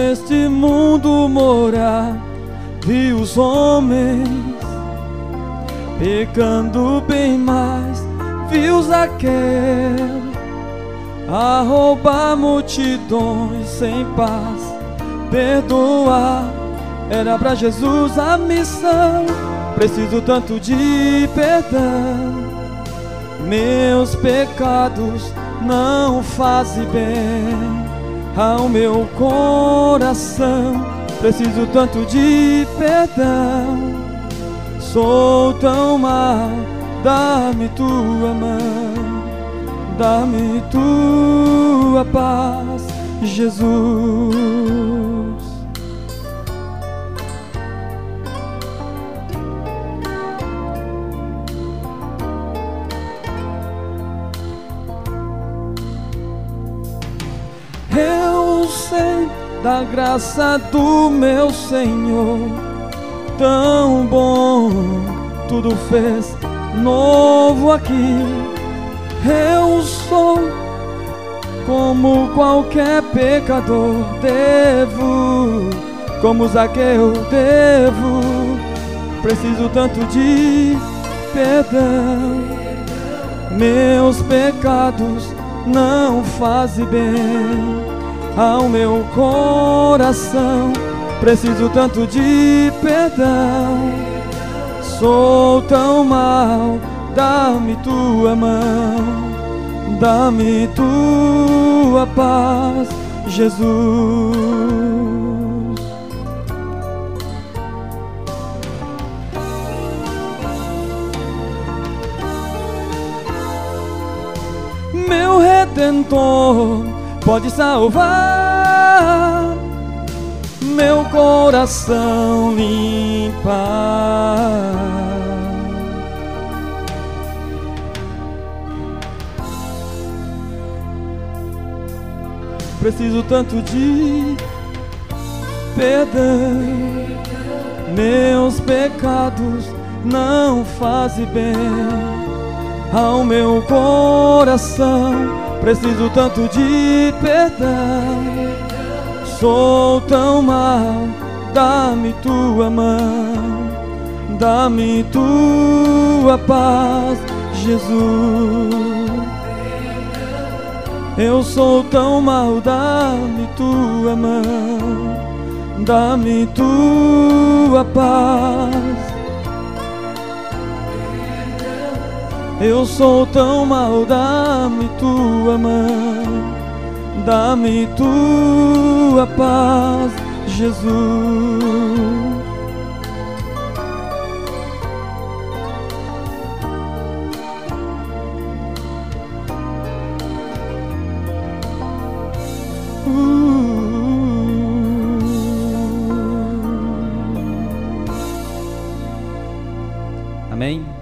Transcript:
neste mundo morar, vi os homens pecando bem mais, vi o Zaqueu a roubar multidões sem paz, perdoar era pra Jesus a missão. Preciso tanto de perdão, meus pecados não fazem bem ao meu coração. Preciso tanto de perdão, sou tão mal, dá-me tua mão, dá-me tua paz, Jesus. Eu sei da graça do meu Senhor, tão bom, tudo fez novo aqui. Eu sou como qualquer pecador, devo, como Zaqueu devo. Preciso tanto de perdão, meus pecados não fazem bem ao meu coração. Preciso tanto de perdão, sou tão mal, dá-me tua mão, dá-me tua paz, Jesus. Meu Redentor pode salvar, meu coração limpar. Preciso tanto de perdão, meus pecados não fazem bem ao meu coração. Preciso tanto de perdão, sou tão mal, dá-me tua mão, dá-me tua paz, Jesus. Eu sou tão mal, dá-me tua mão, dá-me tua paz. Eu sou tão mal, dá-me tua mão, dá-me tua paz, Jesus. Amém?